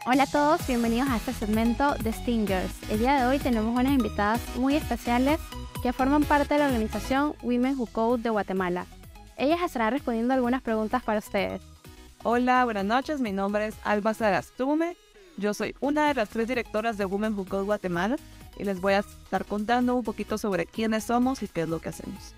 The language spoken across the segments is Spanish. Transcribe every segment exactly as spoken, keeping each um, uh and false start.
Hola a todos, bienvenidos a este segmento de Stingers. El día de hoy tenemos unas invitadas muy especiales que forman parte de la organización Women Who Code de Guatemala. Ellas estarán respondiendo algunas preguntas para ustedes. Hola, buenas noches, mi nombre es Alba Sagastume. Yo soy una de las tres directoras de Women Who Code Guatemala y les voy a estar contando un poquito sobre quiénes somos y qué es lo que hacemos.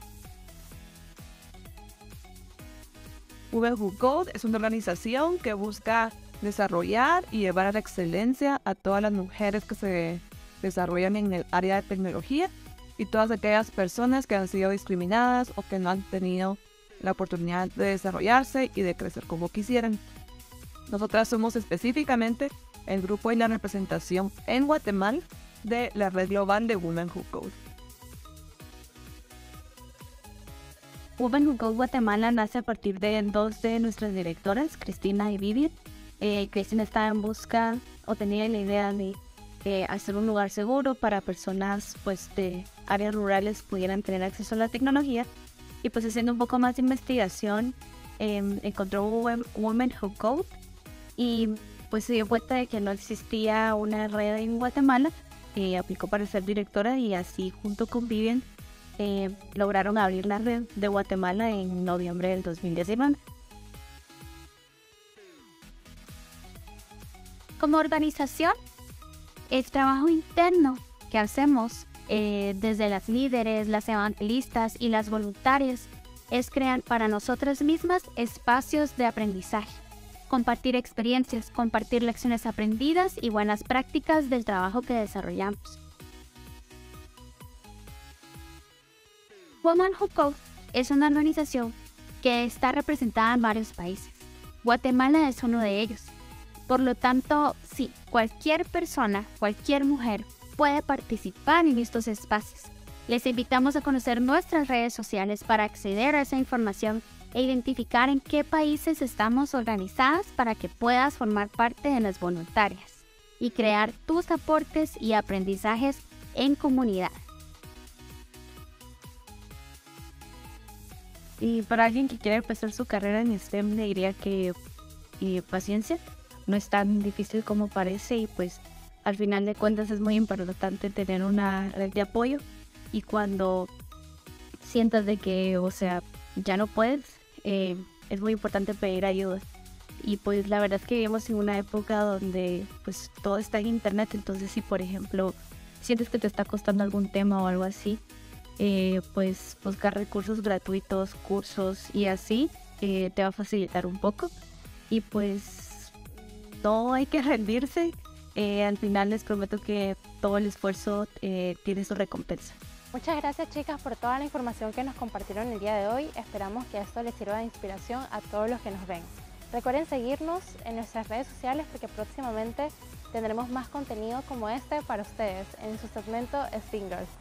Women Who Code es una organización que busca desarrollar y llevar a la excelencia a todas las mujeres que se desarrollan en el área de tecnología y todas aquellas personas que han sido discriminadas o que no han tenido la oportunidad de desarrollarse y de crecer como quisieran. Nosotras somos específicamente el grupo y la representación en Guatemala de la red global de Women Who Code. Women Who Code Guatemala nace a partir de dos de nuestras directoras, Cristina y Vivian. Eh, Cristina estaba en busca o tenía la idea de eh, hacer un lugar seguro para personas pues, de áreas rurales pudieran tener acceso a la tecnología. Y pues haciendo un poco más de investigación, eh, encontró Women Who Code y pues se dio cuenta de que no existía una red en Guatemala. Eh, aplicó para ser directora y así junto con Vivian eh, lograron abrir la red de Guatemala en noviembre del dos mil diecinueve. Como organización, el trabajo interno que hacemos eh, desde las líderes, las evangelistas y las voluntarias es crear para nosotras mismas espacios de aprendizaje, compartir experiencias, compartir lecciones aprendidas y buenas prácticas del trabajo que desarrollamos. Women Who Code es una organización que está representada en varios países. Guatemala es uno de ellos. Por lo tanto, sí, cualquier persona, cualquier mujer puede participar en estos espacios. Les invitamos a conocer nuestras redes sociales para acceder a esa información e identificar en qué países estamos organizadas para que puedas formar parte de las voluntarias y crear tus aportes y aprendizajes en comunidad. Y para alguien que quiere empezar su carrera en STEM, le diría que y paciencia. No es tan difícil como parece y pues al final de cuentas es muy importante tener una red de apoyo y cuando sientas de que, o sea, ya no puedes, eh, es muy importante pedir ayuda. Y pues la verdad es que vivimos en una época donde pues todo está en internet, entonces si por ejemplo sientes que te está costando algún tema o algo así, eh, pues buscar recursos gratuitos, cursos y así eh, te va a facilitar un poco y pues no hay que rendirse, eh, al final les prometo que todo el esfuerzo eh, tiene su recompensa. Muchas gracias chicas por toda la información que nos compartieron el día de hoy. Esperamos que esto les sirva de inspiración a todos los que nos ven. Recuerden seguirnos en nuestras redes sociales porque próximamente tendremos más contenido como este para ustedes en su segmento Stingers.